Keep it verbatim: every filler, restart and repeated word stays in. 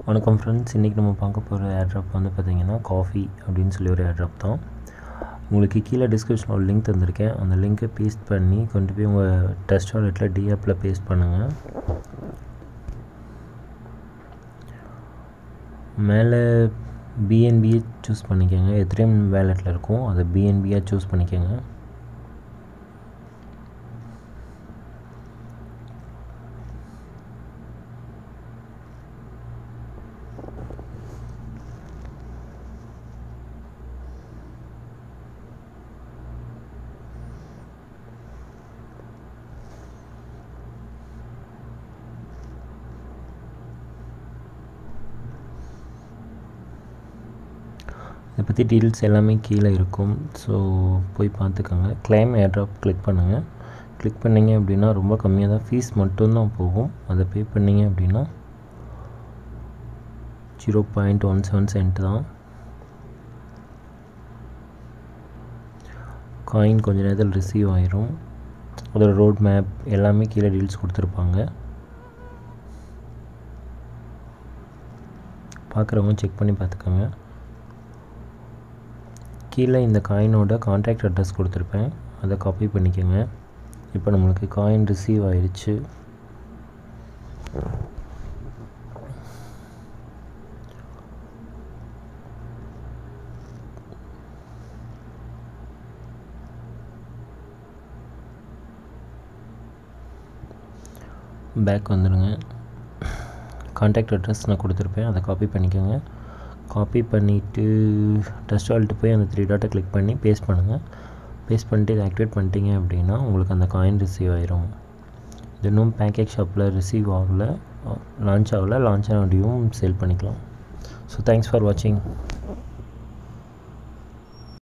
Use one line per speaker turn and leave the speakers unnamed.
வணக்கம் ஃப்ரெண்ட்ஸ், இன்றைக்கி நம்ம பார்க்க போகிற ஏர்ட்ராப் வந்து பார்த்திங்கன்னா காஃபி அப்படின்னு சொல்லி ஒரு ஏர்ட்ராப் தான். உங்களுக்கு கீழே டிஸ்கிரிப்ஷனில் ஒரு லிங்க் தந்திருக்கேன். அந்த லிங்க்கை பேஸ்ட் பண்ணி கொண்டு போய் உங்கள் டெஸ்ட் வாலெட்டில் டிஆப்பில் பேஸ்ட் பண்ணுங்கள். மேலே பிஎன்பியை சூஸ் பண்ணிக்கோங்க. எத்ரேம் வேலெட்டில் இருக்கும், அதை பிஎன்பியாக சூஸ் பண்ணிக்கோங்க. இதை பற்றி டீட்டெயில்ஸ் எல்லாமே கீழே இருக்கும், ஸோ போய் பார்த்துக்கோங்க. கிளைம் ஏர்ட்ராப் கிளிக் பண்ணுங்கள். கிளிக் பண்ணிங்க அப்படின்னா ரொம்ப கம்மியாக தான், ஃபீஸ் மட்டும்தான் போகும். அதை பே பண்ணிங்க அப்படின்னா zero point one seven cent தான். காயின் கொஞ்ச நேரத்தில் ரிசீவ் ஆயிரும். அதோட ரோட் மேப் எல்லாமே கீழே டீட்டெயில்ஸ் கொடுத்துருப்பாங்க. பார்க்குறவங்க செக் பண்ணி பார்த்துக்கோங்க. கீழே இந்த காயினோட கான்டாக்ட் அட்ரஸ் கொடுத்துருப்பேன், அதை காப்பி பண்ணிக்கோங்க. இப்போ நம்மளுக்கு காயின் ரிசீவ் ஆயிடுச்சு. பேக் வந்துடுங்க. கான்டாக்ட் அட்ரஸ் நான் கொடுத்துருப்பேன், அதை காப்பி பண்ணிக்கோங்க. காப்பி பண்ணிவிட்டு டெஸ்ட் வாலெட்டு போய் அந்த த்ரீ டாட்டை கிளிக் பண்ணி பேஸ்ட் பண்ணுங்கள். பேஸ்ட் பண்ணிட்டு இதை ஆக்டிவேட் பண்ணிட்டீங்க அப்படின்னா உங்களுக்கு அந்த காயின் ரிசீவ் ஆயிரும். இது இன்னும் பேக்கேஜ் ஷாப்பில் ரிசீவ் ஆகலை, லான்ச் ஆகலை. லான்ச் ஆகியும் சேல் பண்ணிக்கலாம். ஸோ தேங்க்ஸ் ஃபார் வாட்சிங்.